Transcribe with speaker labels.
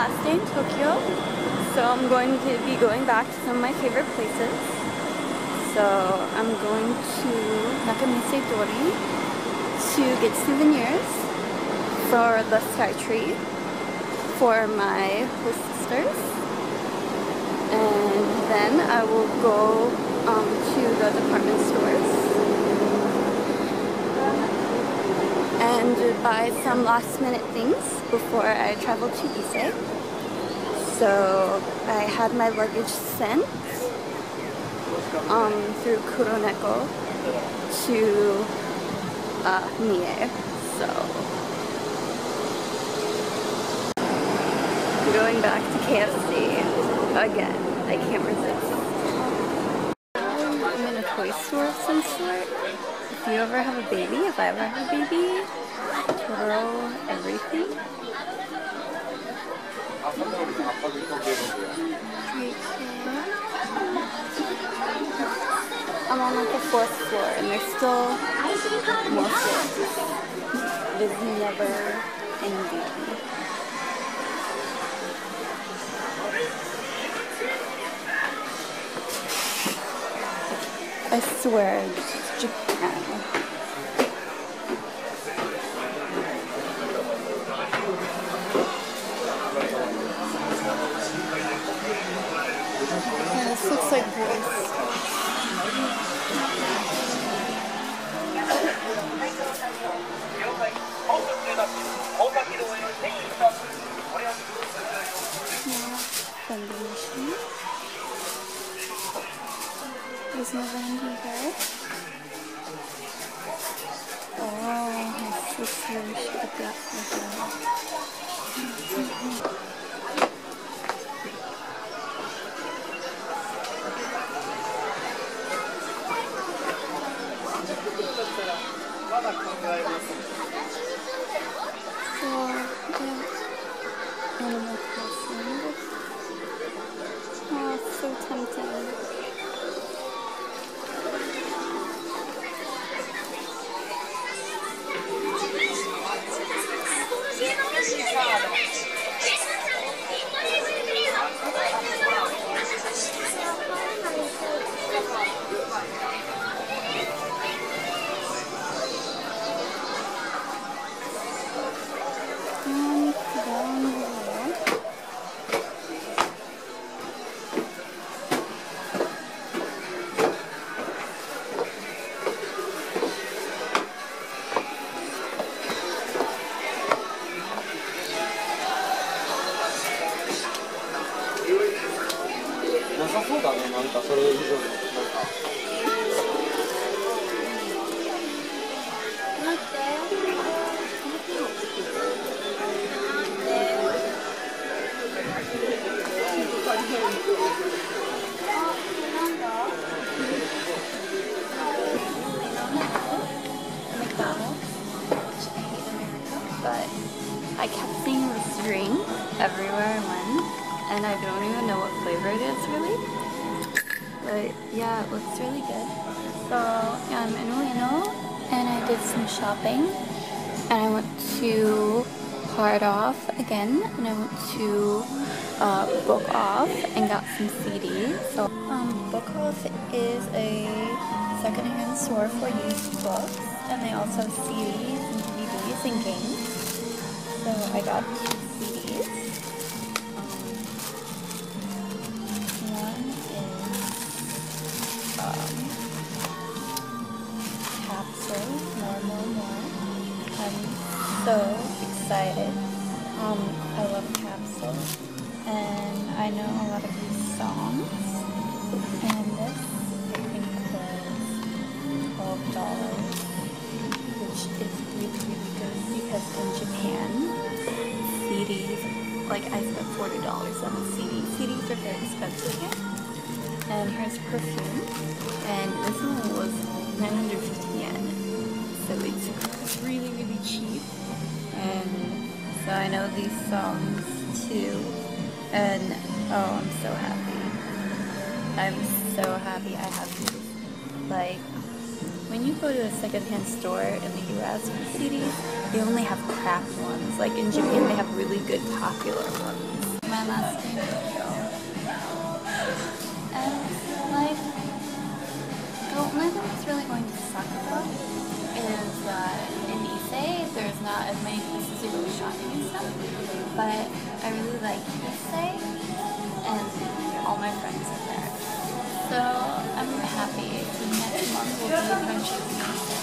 Speaker 1: last day in Tokyo, so I'm going to be going back to some of my favorite places. So I'm going to Nakamise Dori to get souvenirs for the Skytree for my host sisters. And then I will go to the department stores and buy some last minute things before I travel to Ise. So I had my luggage sent through Kuroneko to Mie. So going back to KFC again. I can't resist. I'm in a toy store of some sort. If you ever have a baby, if I ever have a baby, Totoro, everything. I'm on like the 4th floor and there's still more floors. It is never ending. I swear, it's Japan. Yeah, this looks like Greece. Vending machine. There's no vending here. Oh, my sister, we should get that for her. So, yeah, Animal Crossing. Oh, it's so tempting. But I kept seeing this drink everywhere I went, and I don't even know what flavor it is really. But yeah, it looks really good. So yeah, I'm in Ueno, and I did some shopping, and I went to Hard Off again, and I went to Book Off and got some CDs. So Book Off is a secondhand store for used books, and they also have CDs and DVDs and games. So I got 2 CDs. One is Capsule, more. I'm so excited. I love Capsule, and I know a lot of these songs. And this, I think, was $12, which is really good because in Japan, CDs, like I spent $40 on a CD. CDs are very expensive here. And here's perfume, and this one was 950 yen, so it's really cheap. And so I know these songs too, and oh, I'm so happy. I'm so happy I have these. Like, when you go to a secondhand store in the US for CDs, they only have crap ones. Like in Japan, they have really good popular ones. my last game video. And like, the only thing that's really going to suck about is that in Issei there's not as many places to go shopping and stuff. But I really like Issei and all my friends are there. So I'm happy. So next month we'll do adventures in Issei.